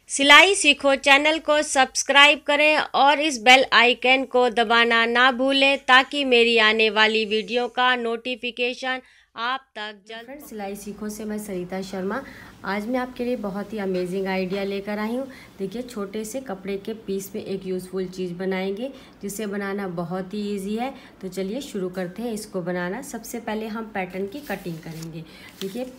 सिलाई सीखो चैनल को सब्सक्राइब करें और इस बेल आइकन को दबाना ना भूलें ताकि मेरी आने वाली वीडियो का नोटिफिकेशन आप तक जल्द। फ्रेंड्स, सिलाई सीखो से मैं सरिता शर्मा आज मैं आपके लिए बहुत ही अमेजिंग आइडिया लेकर आई हूँ। देखिए, छोटे से कपड़े के पीस में एक यूज़फुल चीज़ बनाएंगे जिसे बनाना बहुत ही ईजी है। तो चलिए शुरू करते हैं इसको बनाना। सबसे पहले हम पैटर्न की कटिंग करेंगे। देखिए,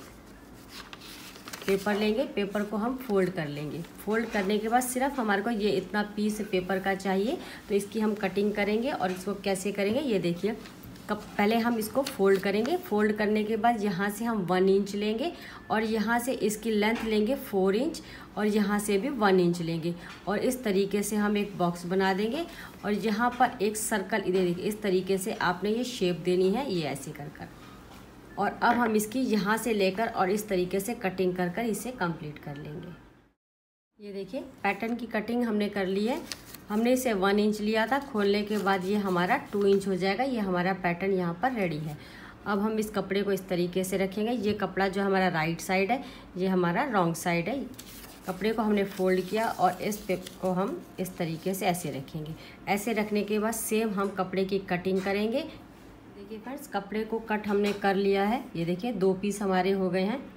पेपर लेंगे, पेपर को हम फोल्ड कर लेंगे। फोल्ड करने के बाद सिर्फ हमारे को ये इतना पीस पेपर का चाहिए, तो इसकी हम कटिंग करेंगे। और इसको कैसे करेंगे ये देखिए। पहले हम इसको फोल्ड करेंगे। फोल्ड करने के बाद यहाँ से हम 1 इंच लेंगे और यहाँ से इसकी लेंथ लेंगे 4 इंच और यहाँ से भी 1 इंच लेंगे और इस तरीके से हम एक बॉक्स बना देंगे। और यहाँ पर एक सर्कल, इधर देखिए, इस तरीके से आपने ये शेप देनी है, ये ऐसे कर। और अब हम इसकी यहाँ से लेकर और इस तरीके से कटिंग कर इसे कंप्लीट कर लेंगे। ये देखिए, पैटर्न की कटिंग हमने कर ली है। हमने इसे 1 इंच लिया था, खोलने के बाद ये हमारा 2 इंच हो जाएगा। ये हमारा पैटर्न यहाँ पर रेडी है। अब हम इस कपड़े को इस तरीके से रखेंगे। ये कपड़ा जो हमारा राइट साइड है, ये हमारा रॉन्ग साइड है। कपड़े को हमने फोल्ड किया और इस पे को हम इस तरीके से ऐसे रखेंगे। ऐसे रखने के बाद सेम हम कपड़े की कटिंग करेंगे। देखिए फ्रेंड्स, कपड़े को कट हमने कर लिया है। ये देखिए 2 पीस हमारे हो गए हैं।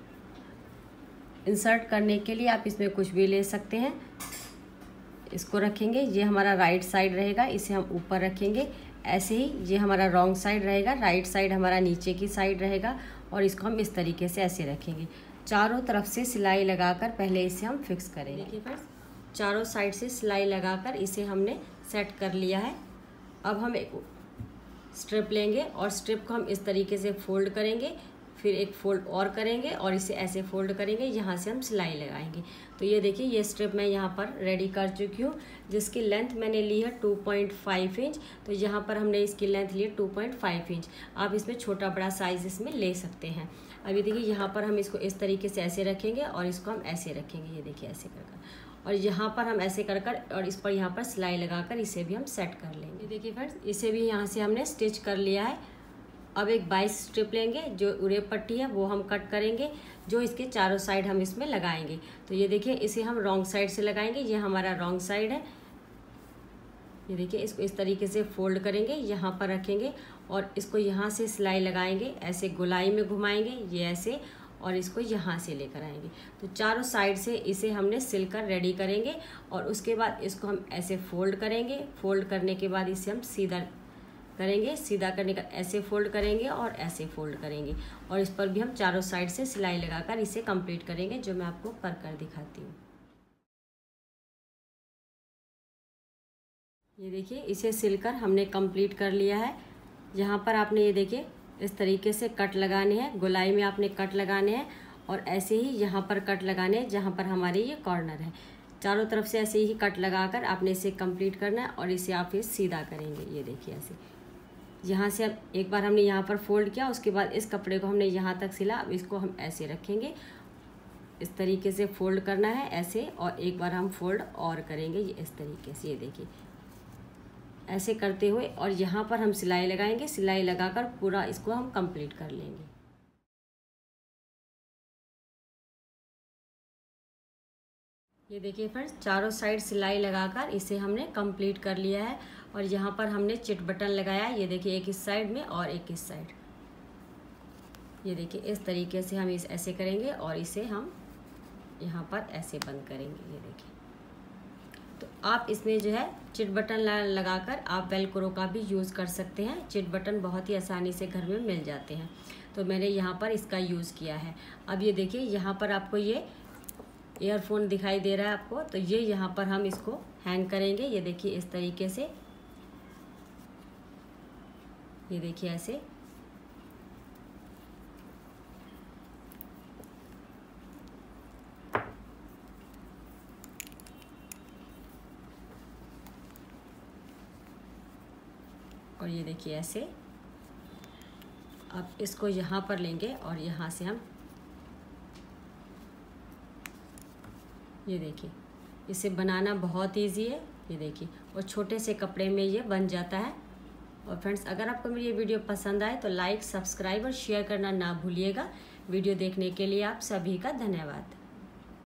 इंसर्ट करने के लिए आप इसमें कुछ भी ले सकते हैं। इसको रखेंगे, ये हमारा राइट साइड रहेगा, इसे हम ऊपर रखेंगे। ऐसे ही ये हमारा रॉन्ग साइड रहेगा, राइट साइड हमारा नीचे की साइड रहेगा और इसको हम इस तरीके से ऐसे रखेंगे। चारों तरफ से सिलाई लगाकर पहले इसे हम फिक्स करेंगे। देखिए फ्रेंड्स, चारों साइड से सिलाई लगाकर इसे हमने सेट कर लिया है। अब हम एक स्ट्रिप लेंगे और स्ट्रिप को हम इस तरीके से फोल्ड करेंगे, फिर एक फोल्ड और करेंगे और इसे ऐसे फोल्ड करेंगे। यहाँ से हम सिलाई लगाएंगे। तो ये देखिए, ये स्ट्रिप मैं यहाँ पर रेडी कर चुकी हूँ, जिसकी लेंथ मैंने ली है 2.5 इंच। तो यहाँ पर हमने इसकी लेंथ ली है 2.5 इंच। आप इसमें छोटा बड़ा साइज इसमें ले सकते हैं। अभी देखिए, यहाँ पर हम इसको इस तरीके से ऐसे रखेंगे और इसको हम ऐसे रखेंगे। ये देखिए, ऐसे कर और यहाँ पर हम ऐसे कर और इस पर यहाँ पर सिलाई लगाकर इसे भी हम सेट कर लेंगे। देखिए फ्रेंड्स, इसे भी यहाँ से हमने स्टिच कर लिया है। अब एक 22 स्ट्रिप लेंगे, जो उरे पट्टी है वो हम कट करेंगे, जो इसके चारों साइड हम इसमें लगाएंगे। तो ये देखिए, इसे हम रॉन्ग साइड से लगाएंगे। ये हमारा रॉन्ग साइड है। ये देखिए, इसको इस तरीके से फोल्ड करेंगे, यहाँ पर रखेंगे और इसको यहाँ से सिलाई लगाएंगे, ऐसे गोलाई में घुमाएंगे, ये ऐसे, और इसको यहाँ से लेकर आएंगे। तो चारों साइड से इसे हमने सिलकर रेडी करेंगे और उसके बाद इसको हम ऐसे फोल्ड करेंगे। फोल्ड करने के बाद इसे हम सीधा करेंगे। सीधा करने का ऐसे फोल्ड करेंगे और ऐसे फोल्ड करेंगे और इस पर भी हम चारों साइड से सिलाई लगाकर इसे कंप्लीट करेंगे, जो मैं आपको कर दिखाती हूँ। ये देखिए, इसे सिलकर हमने कंप्लीट कर लिया है। यहाँ पर आपने ये देखिए इस तरीके से कट लगाने हैं, गोलाई में आपने कट लगाने हैं और ऐसे ही यहाँ पर कट लगाने हैं जहाँ पर हमारे ये कॉर्नर है। चारों तरफ से ऐसे ही कट लगाकर आपने इसे कंप्लीट करना है और इसे आप फिर सीधा करेंगे। ये देखिए, ऐसे यहाँ से अब एक बार हमने यहाँ पर फोल्ड किया, उसके बाद इस कपड़े को हमने यहाँ तक सिला। अब इसको हम ऐसे रखेंगे, इस तरीके से फोल्ड करना है ऐसे, और एक बार हम फोल्ड और करेंगे ये इस तरीके से। ये देखिए, ऐसे करते हुए और यहाँ पर हम सिलाई लगाएंगे। सिलाई लगाकर पूरा इसको हम कंप्लीट कर लेंगे। ये देखिए फ्रेंड्स, चारों साइड सिलाई लगाकर इसे हमने कंप्लीट कर लिया है और यहाँ पर हमने चिट बटन लगाया है। ये देखिए, एक इस साइड में और एक इस साइड। ये देखिए, इस तरीके से हम इस ऐसे करेंगे और इसे हम यहाँ पर ऐसे बंद करेंगे। ये देखिए, तो आप इसमें जो है चिट बटन लगाकर आप वेलक्रो का भी यूज़ कर सकते हैं। चिट बटन बहुत ही आसानी से घर में मिल जाते हैं, तो मैंने यहाँ पर इसका यूज़ किया है। अब ये देखिए, यहाँ पर आपको ये ईयरफोन दिखाई दे रहा है आपको, तो ये यहाँ पर हम इसको हैंग करेंगे। ये देखिए, इस तरीके से। ये देखिए, ऐसे। और ये देखिए, ऐसे। अब इसको यहाँ पर लेंगे और यहाँ से हम, ये देखिए, इसे बनाना बहुत इजी है। ये देखिए, और छोटे से कपड़े में ये बन जाता है। और फ्रेंड्स, अगर आपको मेरी ये वीडियो पसंद आए तो लाइक, सब्सक्राइब और शेयर करना ना भूलिएगा। वीडियो देखने के लिए आप सभी का धन्यवाद।